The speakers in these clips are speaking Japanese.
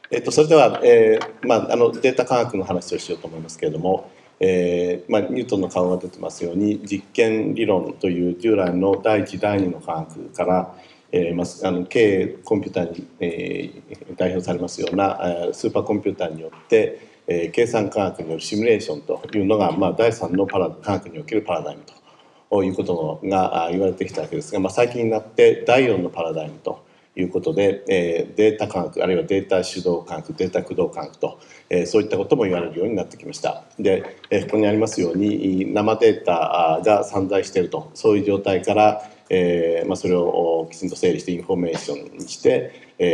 それでは、データ科学の話をしようと思いますけれども、ニュートンの顔が出てますように、実験理論という従来の第一第二の科学から、K コンピューターに、代表されますようなスーパーコンピューターによって、計算科学によるシミュレーションというのが、第三の科学におけるパラダイムということが言われてきたわけですが、最近になって第4のパラダイムということで、データ科学あるいはデータ主導科学データ駆動科学と、そういったことも言われるようになってきました。で、ここにありますように生データが散在していると、そういう状態から、それをきちんと整理してインフォメーションにして、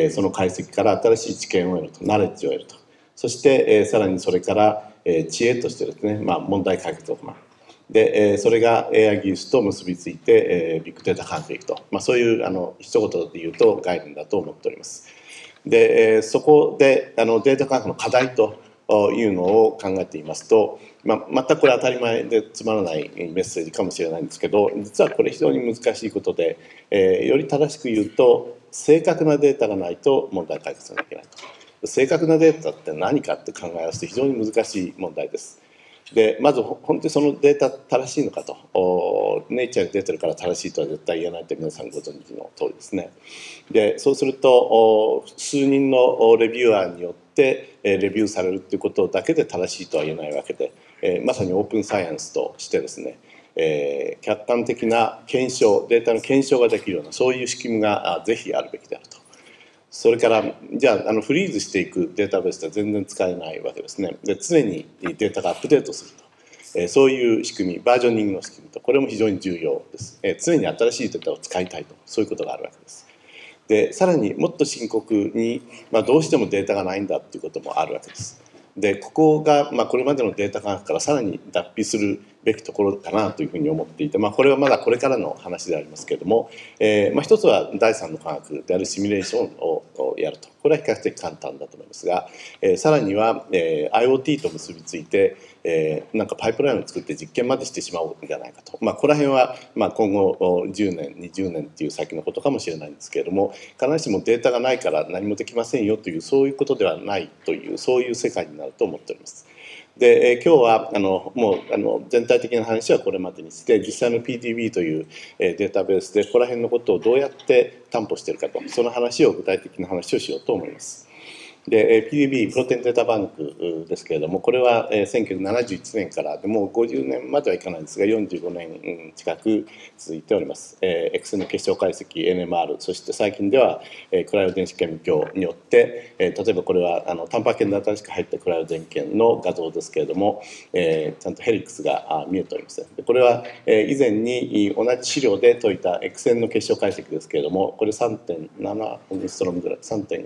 その解析から新しい知見を得ると、ナレッジを得ると、そして、さらにそれから、知恵としてですね、問題解決を行う。で、それが AI 技術と結びついて、ビッグデータ科学へ行くと、そういう一言で言うと概念だと思っております。で、そこでデータ科学の課題というのを考えていますと、全くこれ当たり前でつまらないメッセージかもしれないんですけど、実はこれ非常に難しいことで、より正しく言うと正確なデータがないと問題解決ができないと。正確なデータって何かって考え合わせて非常に難しい問題です。でまず本当にそのデータ正しいのかと、ネイチャーに出てるから正しいとは絶対言えないって皆さんご存知の通りですね。でそうすると数人のレビューアーによってレビューされるっていうことだけで正しいとは言えないわけで、まさにオープンサイエンスとしてですね、客観的な検証データの検証ができるようなそういう仕組みがぜひあるべきであると。それからじゃあフリーズしていくデータベースでは全然使えないわけですね。で常にデータがアップデートすると、そういう仕組みバージョニングの仕組みとこれも非常に重要です。常に新しいデータを使いたいとそういうことがあるわけです。でさらにもっと深刻に、どうしてもデータがないんだっていうこともあるわけです。でここが、これまでのデータ科学からさらに脱皮するべきところかなというふうに思っていて、これはまだこれからの話でありますけれども、一つは第三の科学であるシミュレーションをやると、これは比較的簡単だと思いますが、さらには、IoT と結びついて、なんかパイプラインを作って実験までしてしまおうじゃないかと、ここら辺は、今後10年20年っていう先のことかもしれないんですけれども、必ずしもデータがないから何もできませんよというそういうことではないというそういう世界になると思っております。で、今日はもう全体的な話はこれまでにして実際の PDB というデータベースでここら辺のことをどうやって担保しているかとその話を具体的な話をしようと思います。で PDB プロテインデータバンクですけれどもこれは1971年からでもう50年まではいかないんですが45年近く続いております。X の結晶解析 NMR そして最近ではクライオ電子顕微鏡によって例えばこれはタンパク系の新しく入ったクライオ電源の画像ですけれどもちゃんとヘリクスが見えております。でこれは以前に同じ資料で解いた X 線の結晶解析ですけれどもこれ 3.7 オンストロームぐらい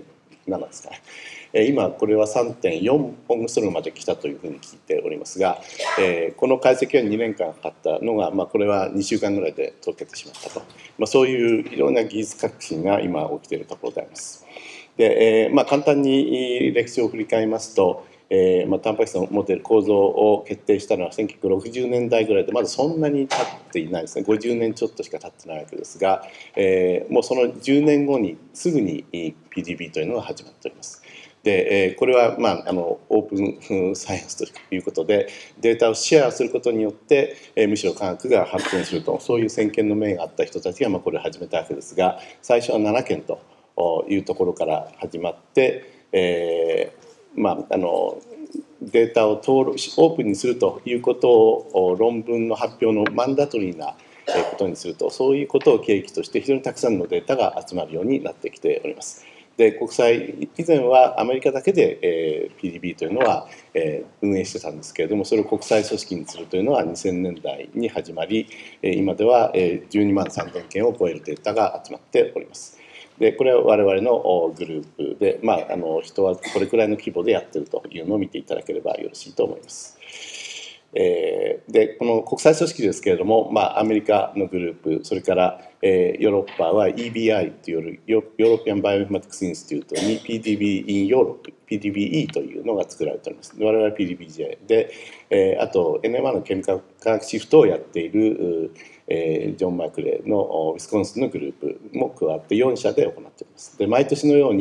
3.7ですかね。今これは 3.4 オングストロームまで来たというふうに聞いておりますが、この解析は2年間かかったのが、これは2週間ぐらいで解けてしまったと、そういういろんな技術革新が今起きているところであります。で、簡単に歴史を振り返りますと、タンパク質の持っている構造を決定したのは1960年代ぐらいでまだそんなに経っていないですね。50年ちょっとしか経ってないわけですが、もうその10年後にすぐに PDB というのが始まっております。でこれは、オープンサイエンスということでデータをシェアすることによって、むしろ科学が発展するとそういう先見の明があった人たちが、これを始めたわけですが最初は7件というところから始まって、データをオープンにするということを論文の発表のマンダトリーなことにするとそういうことを契機として非常にたくさんのデータが集まるようになってきております。で国際以前はアメリカだけで、PDB というのは、運営してたんですけれどもそれを国際組織にするというのは2000年代に始まり今では12万3000件を超えるデータが集まっております。でこれは我々のグループで、人はこれくらいの規模でやってるというのを見ていただければよろしいと思います。でこの国際組織ですけれども、アメリカのグループそれから、ヨーロッパは EBI というヨーロピアン・バイオインフォマティクス・インスティュートに PDB in ヨーロップ PDBE というのが作られております。我々は PDBJ で、あと NMR のケミカル化学シフトをやっているジョン・マークレーのウィスコンシンのグループも加わって4社で行っております。で毎年のように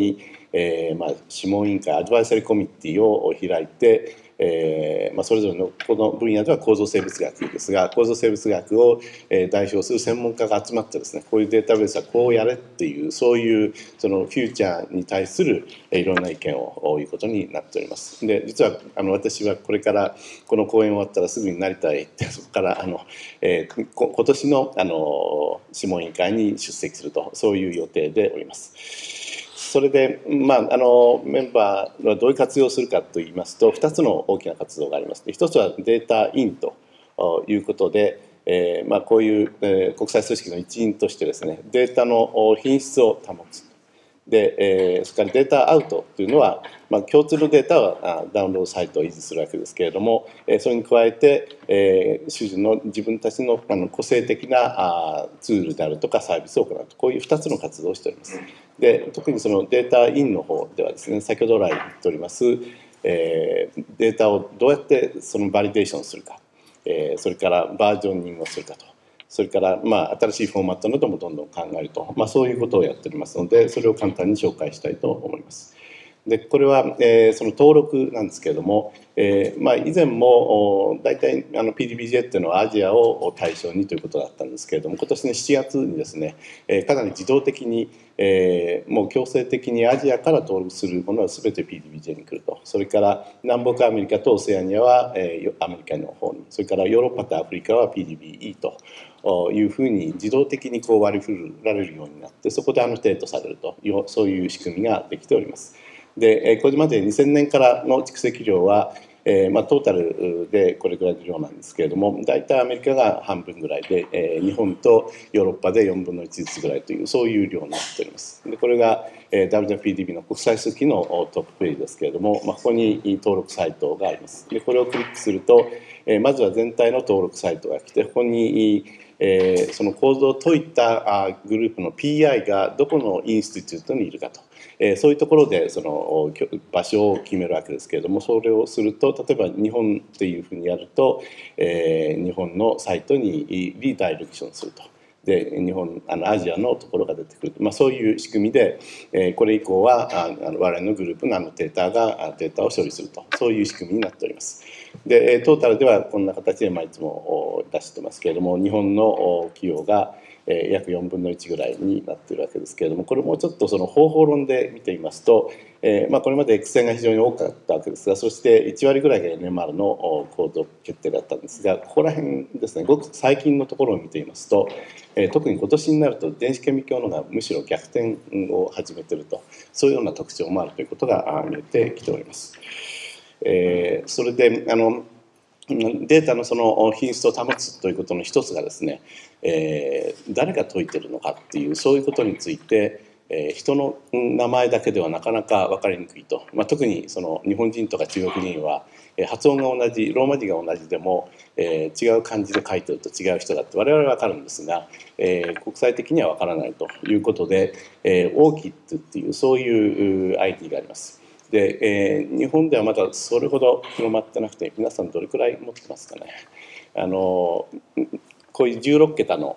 諮問委員会アドバイザリーコミッティを開いて、それぞれのこの分野では構造生物学ですが、構造生物学を代表する専門家が集まってですね、こういうデータベースはこうやれっていう、そういうそのフューチャーに対するいろんな意見を言うことになっております。で、実は私はこれからこの講演終わったらすぐに成田へ行って、そこから今年の諮問委員会に出席すると、そういう予定でおります。それで、メンバーはどういう活用をするかといいますと、2つの大きな活動があります。1つはデータインということで、こういう国際組織の一員としてですね、データの品質を保つ。で、それからデータアウトというのは、共通のデータはダウンロードサイトを維持するわけですけれども、それに加えて、主人の自分たちの個性的なツールであるとかサービスを行うと、こういう2つの活動をしております。で、特にそのデータインの方ではですね、先ほど来言っております、データをどうやってそのバリデーションするか、それからバージョニングをするかと。それから新しいフォーマットなどもどんどん考えると、そういうことをやっておりますので、それを簡単に紹介したいと思います。でこれは、その登録なんですけれども、以前も大体PDBJ っていうのはアジアを対象にということだったんですけれども、今年の7月にですね、かなり自動的に、もう強制的にアジアから登録するものは全て PDBJ に来ると。それから南北アメリカとオセアニアは、アメリカの方に、それからヨーロッパとアフリカは PDBE というふうに自動的にこう割り振られるようになって、そこでアノテートされるという、そういう仕組みができております。でこれまで2000年からの蓄積量は、トータルでこれぐらいの量なんですけれども、大体アメリカが半分ぐらいで、日本とヨーロッパで4分の1ずつぐらいという、そういう量になっております。でこれが WWPDB の国際数機のトップページですけれども、ここに登録サイトがあります。でこれをクリックすると、まずは全体の登録サイトが来て、ここにその構造を解いたグループの PI がどこのインスティテュートにいるかと、そういうところでその場所を決めるわけですけれども、それをすると、例えば日本っていうふうにやると、日本のサイトにリダイレクションすると。で日本アジアのところが出てくる、そういう仕組みで、これ以降は我々のグループのアノテーターがデータを処理すると、そういう仕組みになっております。でトータルではこんな形でいつも出してますけれども、日本の企業が約4分の1ぐらいになっているわけですけれども、これもちょっとその方法論で見てみますと、これまで X 線が非常に多かったわけですが、そして1割ぐらいが NMR の構造決定だったんですが、ここら辺ですね、ごく最近のところを見ていますと、特に今年になると電子顕微鏡のがむしろ逆転を始めていると、そういうような特徴もあるということが見えてきております。それでデータのその品質を保つということの一つがですね、誰が解いてるのかっていう、そういうことについて、人の名前だけではなかなか分かりにくいと、特にその日本人とか中国人は発音が同じ、ローマ字が同じでも、違う漢字で書いてると違う人だって我々は分かるんですが、国際的には分からないということで、オーキッドっていうそういう ID があります。で、日本ではまだそれほど広まってなくて、皆さんどれくらい持ってますかね。こういう16桁の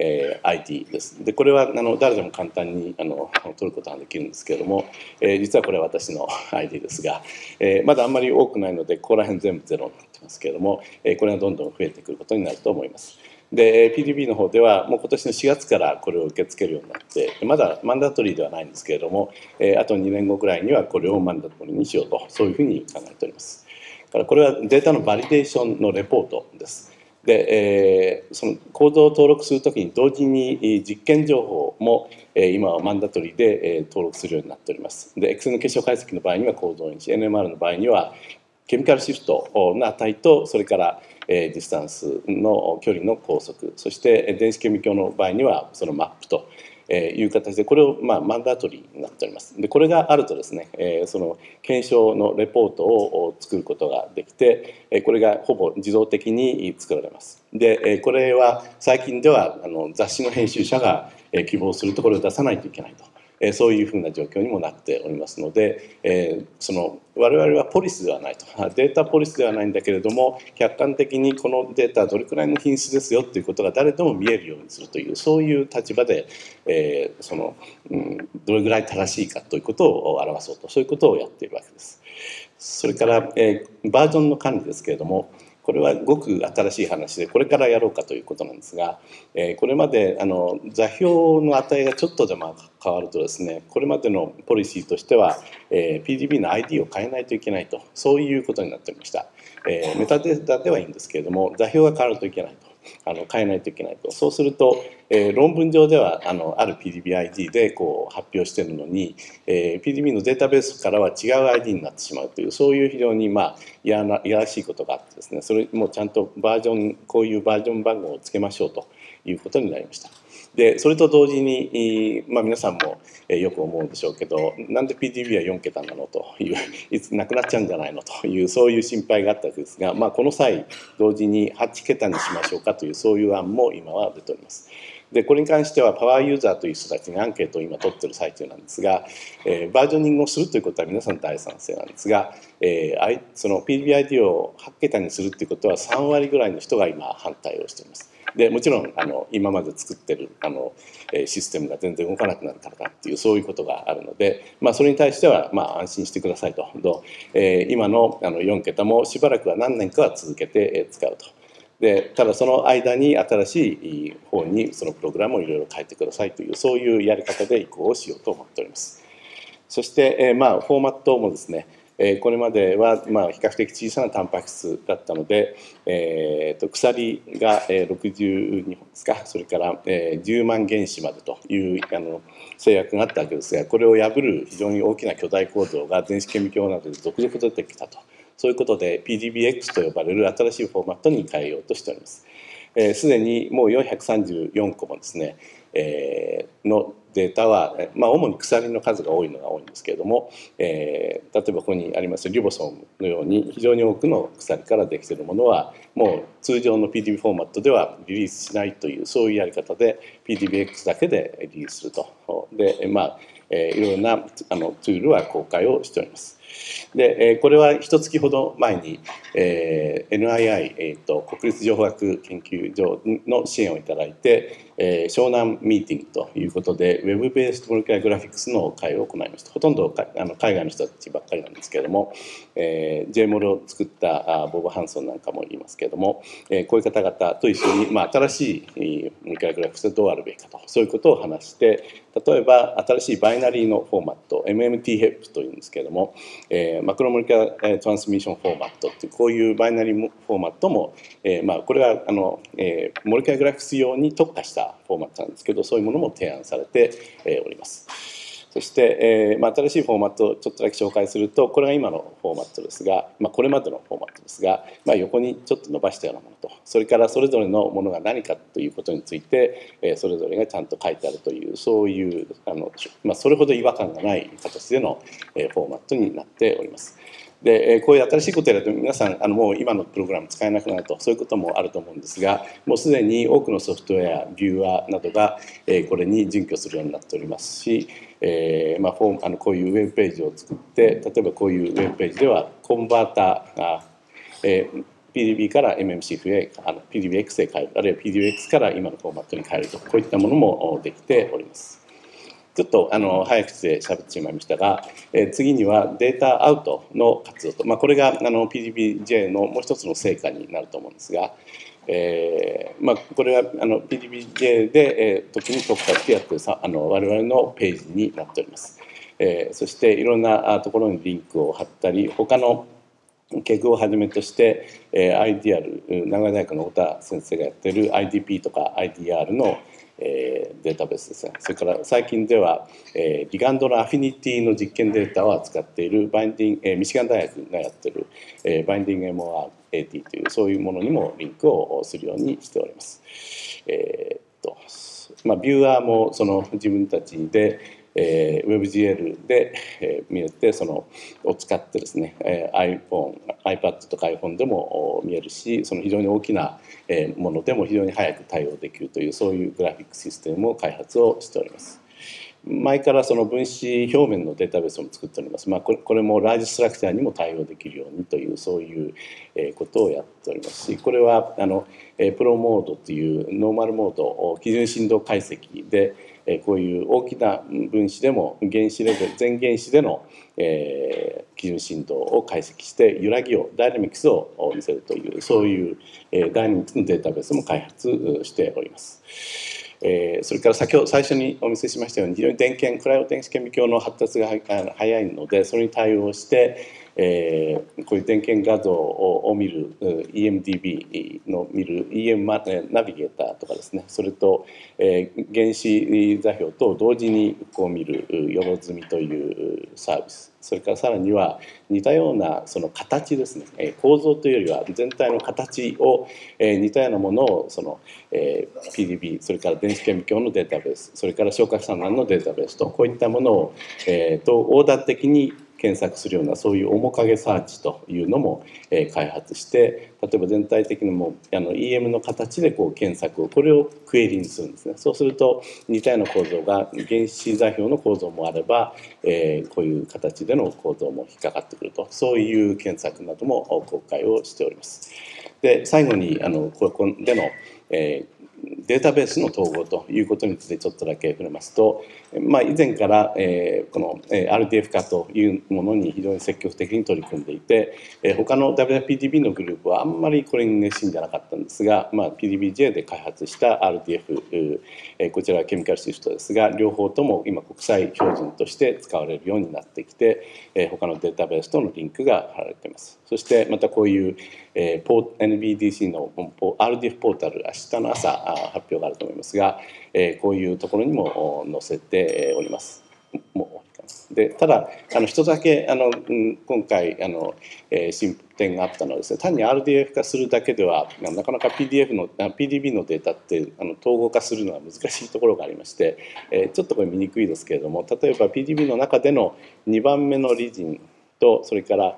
ID です。でこれは誰でも簡単に取ることができるんですけれども、実はこれは私の ID ですが、まだあんまり多くないのでここら辺全部ゼロになってますけれども、これがどんどん増えてくることになると思います。で PDB の方ではもう今年の4月からこれを受け付けるようになって、まだマンダトリーではないんですけれども、あと2年後ぐらいにはこれをマンダトリーにしようと、そういうふうに考えております。だからこれはデータのバリデーションのレポートです。で、その構造を登録するときに同時に実験情報も今はマンダトリーで登録するようになっております。で X の結晶解析の場合には構造因子、 NMR の場合にはケミカルシフトの値と、それからディスタンスの距離の拘束、そして電子顕微鏡の場合にはそのマップという形で、これをマンダトリーになっております。でこれがあるとですね、その検証のレポートを作ることができて、これがほぼ自動的に作られます。でこれは最近では雑誌の編集者が希望するところを出さないといけないと。 そういうふうな状況にもなっておりますので、我々はポリスではないと、データポリスではないんだけれども、客観的にこのデータはどれくらいの品質ですよということが誰でも見えるようにするという、そういう立場で、どれぐらい正しいかということを表そうと、そういうことをやっているわけです。それから、バージョンの管理ですけれども、これはごく新しい話でこれからやろうかということなんですが、これまで座標の値がちょっとでも変わるとですね、これまでのポリシーとしては、PDB の ID を変えないといけないと、そういうことになっておりました。メタデータではいいんですけれども、座標が変わるといけないと。変えないといけないと。そうすると、論文上ではある PDB-ID でこう発表しているのに、PDB のデータベースからは違う ID になってしまうという、そういう非常にいやらしいことがあってですね、それもちゃんとこういうバージョン番号をつけましょうということになりました。でそれと同時に、皆さんもよく思うんでしょうけど、なんで PDB は4桁なのという、いつなくなっちゃうんじゃないのという、そういう心配があったわけですが、この際同時に8桁にしましょうかという、そういう案も今は出ております。でこれに関してはパワーユーザーという人たちにアンケートを今取っている最中なんですが、バージョニングをするということは皆さん大賛成なんですが、その PDB-ID を8桁にするということは3割ぐらいの人が今反対をしています。でもちろん今まで作ってるシステムが全然動かなくなるからだっていう、そういうことがあるので、それに対しては安心してくださいと。今の4桁もしばらくは何年かは続けて使うと。でただその間に新しい方にそのプログラムをいろいろ変えてくださいという、そういうやり方で移行をしようと思っております。そして、フォーマットもですね、これまでは比較的小さなタンパク質だったので、鎖が62本ですか、それから10万原子までという制約があったわけですが、これを破る非常に大きな巨大構造が電子顕微鏡などで続々出てきたと。そういうことで PDB-X と呼ばれる新しいフォーマットに変えようとしております。すでにもう434個もですね、のデータは、主に鎖の数が多いのが多いんですけれども、例えばここにありますリボソームのように非常に多くの鎖からできているものはもう通常の PDB フォーマットではリリースしないという、そういうやり方で PDB-X だけでリリースすると。でいろいろなツールは公開をしております。でこれは一月ほど前に、NII、国立情報学研究所の支援をいただいて、湘南ミーティングということでウェブベースモレキュラーグラフィックスの会を行いました。ほとんど海外の人たちばっかりなんですけれども、JMOL を作ったボブ・ハンソンなんかもいますけれども、こういう方々と一緒に、新しいモレキュラーグラフィックスでどうあるべきかと、そういうことを話して、例えば新しいバイナリーのフォーマット MMT-HEP というんですけれども、マクロモレキュラートランスミッションフォーマットというこういうバイナリーフォーマットも、これはモレキュラーグラフィックス用に特化したフォーマットなんですけど、そういうものも提案されております。そして、新しいフォーマットをちょっとだけ紹介すると、これが今のフォーマットですが、これまでのフォーマットですが、横にちょっと伸ばしたようなものと、それからそれぞれのものが何かということについて、それぞれがちゃんと書いてあるという、そういうそれほど違和感がない形でのフォーマットになっております。でこういう新しいことをやると皆さんもう今のプログラム使えなくなると、そういうこともあると思うんですが、もうすでに多くのソフトウェアビューアーなどがこれに準拠するようになっておりますし、こういうウェブページを作って、例えばこういうウェブページではコンバーターが、PDB から MMCF へPDB-X へ変える、あるいは PDB-X から今のフォーマットに変えると、こういったものもできております。ちょっと早口で喋ってしまいましたが、次にはデータアウトの活用と、これがPDBJ のもう一つの成果になると思うんですが、これはPDBJ で特に特化してやっている我々のページになっております。そしていろんなところにリンクを貼ったり、他のケグをはじめとして IDR、名古屋大学の太田先生がやっている IDP とか IDR のデータベースですね。それから最近ではリガンドのアフィニティの実験データを扱っているミシガン大学がやっているバインディング MORAT というそういうものにもリンクをするようにしております。ビューアーもその自分たちでWebGL で見れて、を使ってですね、iPad とか iPhone でも見えるし、非常に大きなものでも非常に早く対応できるという、そういうグラフィックシステムを開発をしております。 前からその分子表面のデータベースも作っております。これもラージストラクチャーにも対応できるようにというそういうことをやっておりますし、これはプロモードというノーマルモード基準振動解析でこういう大きな分子でも原子レベル全原子での基準振動を解析して揺らぎをダイナミクスを見せるというそういうダイナミクスのデータベースも開発しております。それから最初にお見せしましたように非常にクライオ電子顕微鏡の発達が早いのでそれに対応してこういう電検画像を見る EMDB の見る EM ナビゲーターとかですね、それと原子座標と同時にこう見るよろずみというサービス、それからさらには似たようなその形ですね、構造というよりは全体の形を似たようなものをPDB それから電子顕微鏡のデータベース、それから小核散乱のデータベースとこういったものを横断的に検索するようなそういう面影サーチというのも開発して、例えば全体的にもEM の形でこう検索をこれをクエリにするんですね。そうすると似たような構造が原子座標の構造もあればこういう形での構造も引っかかってくると、そういう検索なども公開をしております。で最後にここでのデータベースの統合ということについてちょっとだけ触れますと、以前からこの RDF 化というものに非常に積極的に取り組んでいて、他の WPDB のグループはあんまりこれに熱心じゃなかったんですが、PDBJ で開発した RDF、こちらはケミカルシフトですが、両方とも今国際標準として使われるようになってきて、他のデータベースとのリンクが貼られています。そしてまたこういうNBDC の RDF ポータル、明日の朝発表があると思いますが、こういうところにも載せております。でただ一つだけ今回進展があったのはですね、単に RDF 化するだけではなかなか PDB のデータって統合化するのは難しいところがありまして、ちょっとこれ見にくいですけれども、例えば PDB の中での2番目のリジンとそれから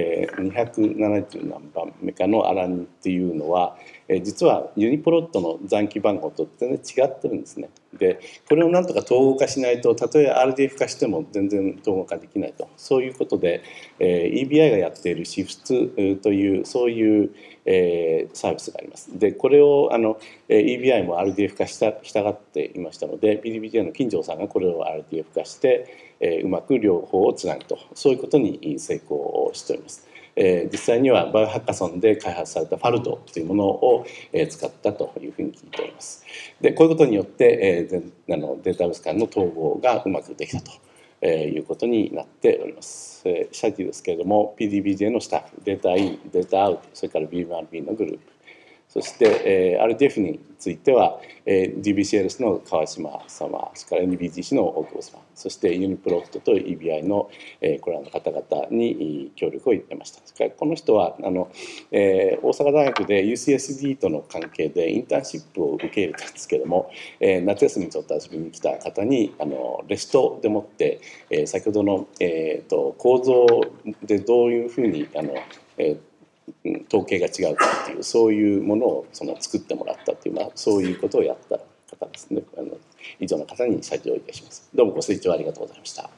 270何番目かのアラニンっていうのは実はユニプロットの残機番号と全然違ってるんですね。でこれをなんとか統合化しないと、たとえ RDF 化しても全然統合化できないと、そういうことで EBI がやっているシフツというそういうサービスがあります。でこれをEBI も RDF 化したがっていましたので PDBJ の金城さんがこれを RDF 化してうまく両方をつなぐと、そういうことに成功しております。実際にはバイオハッカソンで開発されたファルドというものを使ったというふうに聞いております。でこういうことによってデータベース間の統合がうまくできたということになっております。下記ですけれども PDBJ のスタッフ、データイン、データアウト、それから B1B のグループ、そして、RDF については、DBCLS の川島様、それから NBDC の大久保様、そしてユニプロットと EBI の、これらの方々に協力をいただきました。それからこの人は大阪大学で UCSD との関係でインターンシップを受け入れたんですけども、夏休みにちょっと遊びに来た方にレストでもって、先ほどの、構造でどういうふうに統計が違うかっていうそういうものを作ってもらったっていう、そういうことをやった方ですね。以上の方に謝辞をいたします。どうもご清聴ありがとうございました。